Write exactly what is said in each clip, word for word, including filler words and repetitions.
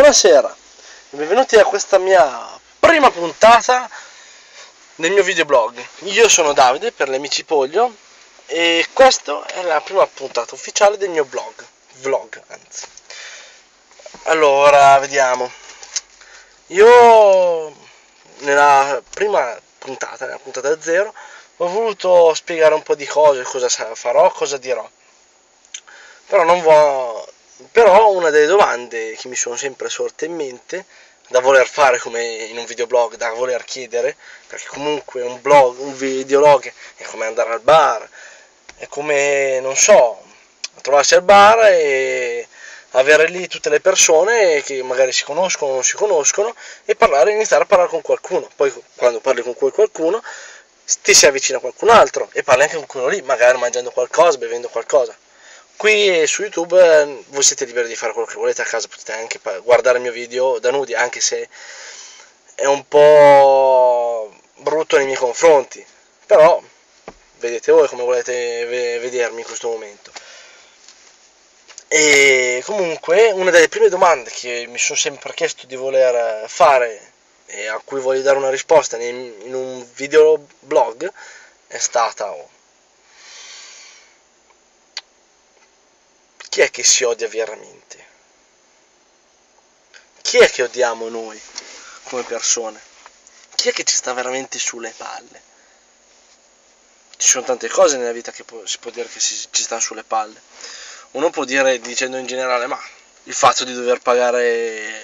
Buonasera, benvenuti a questa mia prima puntata del mio videoblog. Io sono Davide, per gli amici Poglio, e questa è la prima puntata ufficiale del mio blog, vlog anzi. Allora, vediamo. Io nella prima puntata, nella puntata zero, ho voluto spiegare un po' di cose, cosa farò, cosa dirò. Però non vo... Però una delle domande che mi sono sempre sorte in mente, da voler fare come in un videoblog, da voler chiedere, perché comunque un blog, un videoblog è come andare al bar, è come, non so, trovarsi al bar e avere lì tutte le persone che magari si conoscono o non si conoscono e parlare, iniziare a parlare con qualcuno. Poi quando parli con quel qualcuno ti si avvicina qualcun altro e parli anche con quello lì, magari mangiando qualcosa, bevendo qualcosa. Qui su YouTube eh, voi siete liberi di fare quello che volete a casa, potete anche guardare il mio video da nudi, anche se è un po' brutto nei miei confronti, però vedete voi come volete vedermi in questo momento. E comunque una delle prime domande che mi sono sempre chiesto di voler fare e a cui voglio dare una risposta in un videoblog è stata: oh, chi è che si odia veramente? Chi è che odiamo noi come persone? Chi è che ci sta veramente sulle palle? Ci sono tante cose nella vita che può, si può dire che si, ci stanno sulle palle. Uno può dire, dicendo in generale, ma il fatto di dover pagare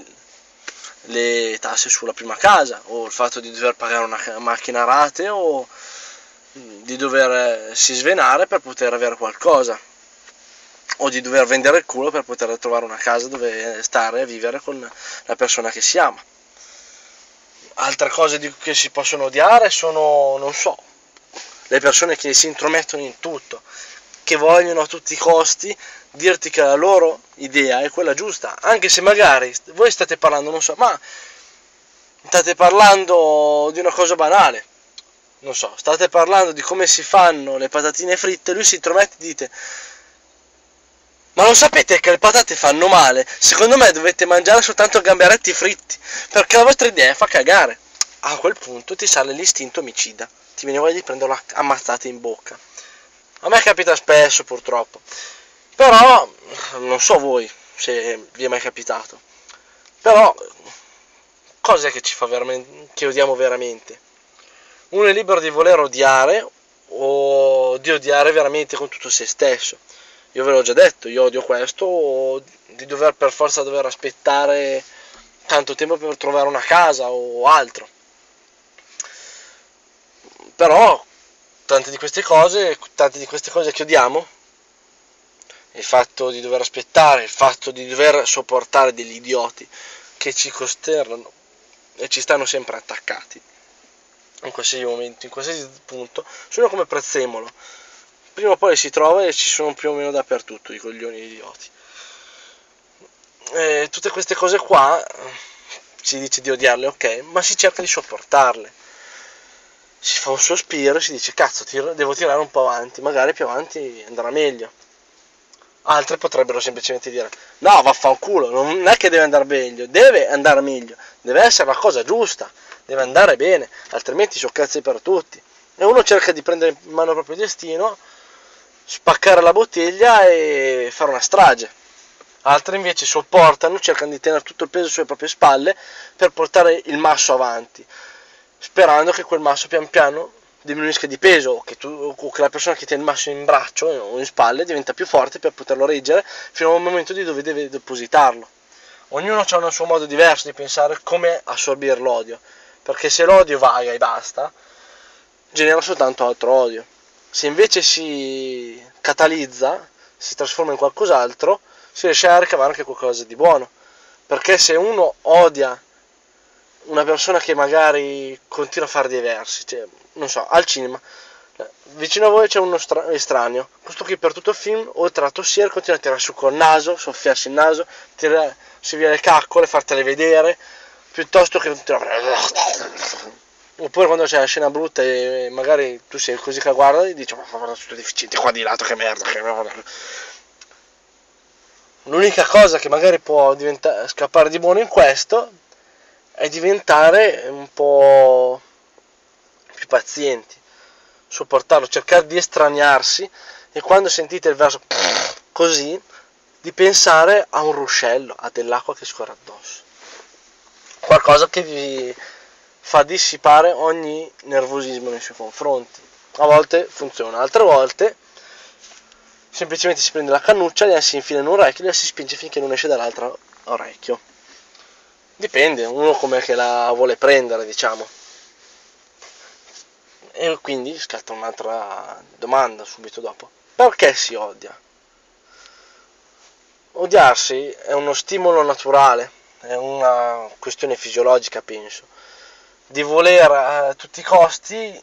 le tasse sulla prima casa, o il fatto di dover pagare una macchina a rate, o di doversi svenare per poter avere qualcosa, o di dover vendere il culo per poter trovare una casa dove stare e vivere con la persona che si ama. Altre cose di, che si possono odiare sono, non so, le persone che si intromettono in tutto, che vogliono a tutti i costi dirti che la loro idea è quella giusta, anche se magari voi state parlando, non so, ma state parlando di una cosa banale, non so, state parlando di come si fanno le patatine fritte, lui si intromette e dite: ma lo sapete che le patate fanno male? Secondo me dovete mangiare soltanto gamberetti fritti, perché la vostra idea fa cagare. A quel punto ti sale l'istinto omicida, ti viene voglia di prenderlo ammazzate in bocca. A me capita spesso, purtroppo, però non so voi se vi è mai capitato. Però cos'è che ci fa veramente, che odiamo veramente? Uno è libero di voler odiare o di odiare veramente con tutto se stesso. Io ve l'ho già detto, io odio questo, o di dover per forza dover aspettare tanto tempo per trovare una casa o altro. Però tante di queste cose, tante di queste cose che odiamo, il fatto di dover aspettare, il fatto di dover sopportare degli idioti che ci costernano e ci stanno sempre attaccati in qualsiasi momento, in qualsiasi punto, sono come prezzemolo. Prima o poi si trova e ci sono più o meno dappertutto i coglioni idioti. E tutte queste cose qua si dice di odiarle, ok, ma si cerca di sopportarle. Si fa un sospiro e si dice: cazzo, tiro, devo tirare un po' avanti, magari più avanti andrà meglio. Altre potrebbero semplicemente dire: no, vaffanculo, non è che deve andare meglio, deve andare meglio, deve essere la cosa giusta, deve andare bene, altrimenti sono cazzi per tutti. E uno cerca di prendere in mano il proprio destino, spaccare la bottiglia e fare una strage. Altri invece sopportano, cercano di tenere tutto il peso sulle proprie spalle per portare il masso avanti, sperando che quel masso pian piano diminuisca di peso, o che, tu, o che la persona che tiene il masso in braccio o in spalle diventa più forte per poterlo reggere fino al momento di dove deve depositarlo. Ognuno ha un suo modo diverso di pensare come assorbire l'odio, perché se l'odio vaga e basta, genera soltanto altro odio. Se invece si catalizza, si trasforma in qualcos'altro, si riesce a ricavare anche qualcosa di buono. Perché se uno odia una persona che magari continua a fare dei versi, cioè, non so, al cinema, vicino a voi c'è uno stra- estraneo, questo qui per tutto il film, oltre a tossire, continua a tirare su col naso, soffiarsi il naso, tirarsi via le caccole, fartele vedere, piuttosto che oppure quando c'è la scena brutta e magari tu sei così che guarda e dici: ma guarda tutto deficiente qua di lato, che merda, che merda. L'unica cosa che magari può diventare, scappare di buono in questo è diventare un po' più pazienti, sopportarlo, cercare di estraniarsi, e quando sentite il verso così, di pensare a un ruscello, a dell'acqua che scorre addosso, qualcosa che vi fa dissipare ogni nervosismo nei suoi confronti. A volte funziona, altre volte semplicemente si prende la cannuccia, la si infila in un orecchio e la si spinge finché non esce dall'altro orecchio. Dipende, uno come che la vuole prendere, diciamo. E quindi scatta un'altra domanda subito dopo. Perché si odia? Odiarsi è uno stimolo naturale, è una questione fisiologica, penso, di voler a tutti i costi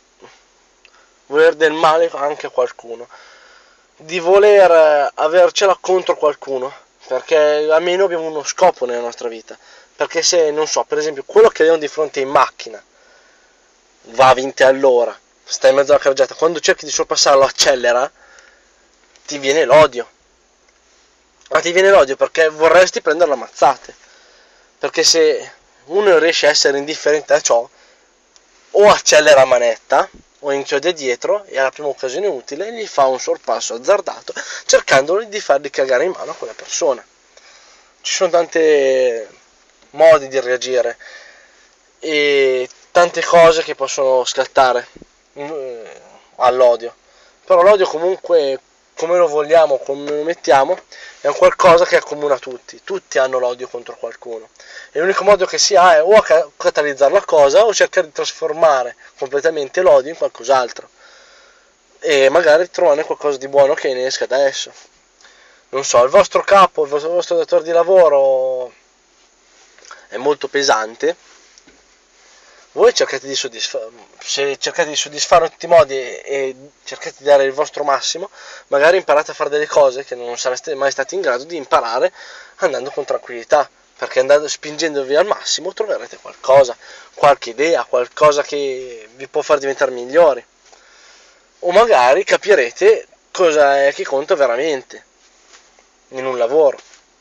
voler del male anche a qualcuno, di voler avercela contro qualcuno, perché almeno abbiamo uno scopo nella nostra vita. Perché se, non so, per esempio, quello che abbiamo di fronte in macchina va a venti all'ora, sta in mezzo alla carreggiata, quando cerchi di sorpassarlo accelera, ti viene l'odio. Ma ti viene l'odio perché vorresti prenderlo a mazzate. Perché se uno riesce a essere indifferente a ciò, o accelera a manetta, o inchioda dietro, e alla prima occasione utile gli fa un sorpasso azzardato, cercando di fargli cagare in mano a quella persona. Ci sono tanti modi di reagire e tante cose che possono scattare all'odio, però l'odio comunque, come lo vogliamo, come lo mettiamo, è un qualcosa che accomuna tutti, tutti hanno l'odio contro qualcuno, e l'unico modo che si ha è o a catalizzare la cosa o cercare di trasformare completamente l'odio in qualcos'altro e magari trovare qualcosa di buono che ne esca da esso. Non so, il vostro capo, il vostro, il vostro datore di lavoro è molto pesante, voi cercate di soddisfare, se cercate di soddisfarlo in tutti i modi e, e cercate di dare il vostro massimo, magari imparate a fare delle cose che non sareste mai stati in grado di imparare andando con tranquillità, perché andando, spingendovi al massimo troverete qualcosa, qualche idea, qualcosa che vi può far diventare migliori, o magari capirete cosa è che conta veramente in un lavoro.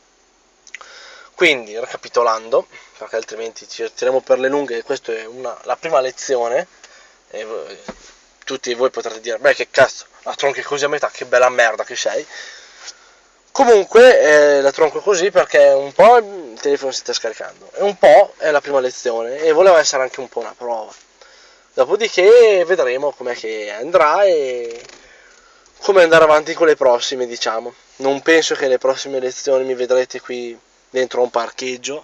Quindi, ricapitolando, perché altrimenti ci tiriamo per le lunghe, e questa è una, la prima lezione, e voi, tutti voi potrete dire, beh, che cazzo, la tronchi così a metà, che bella merda che sei. Comunque eh, la tronco così perché un po' il telefono si sta scaricando e un po' è la prima lezione e voleva essere anche un po' una prova. Dopodiché vedremo com'è che andrà e come andare avanti con le prossime, diciamo. Non penso che le prossime lezioni mi vedrete qui dentro a un parcheggio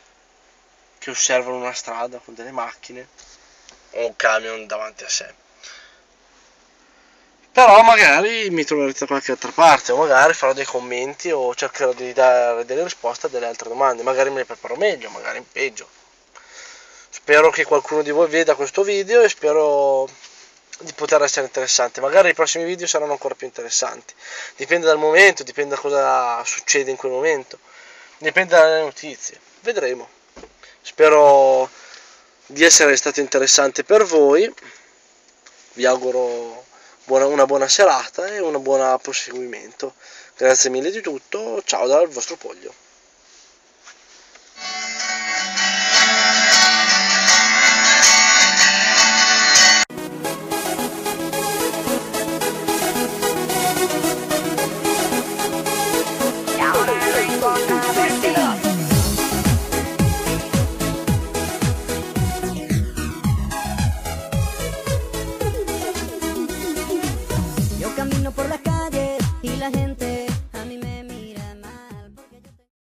che osservano una strada con delle macchine o un camion davanti a sé. Però magari mi troverete da qualche altra parte, o magari farò dei commenti o cercherò di dare delle risposte a delle altre domande. Magari me le preparo meglio, magari in peggio. Spero che qualcuno di voi veda questo video e spero di poter essere interessante. Magari i prossimi video saranno ancora più interessanti. Dipende dal momento, dipende da cosa succede in quel momento, dipende dalle notizie. Vedremo. Spero di essere stato interessante per voi. Vi auguro buona, una buona serata e un buon proseguimento. Grazie mille di tutto. Ciao dal vostro Poglio.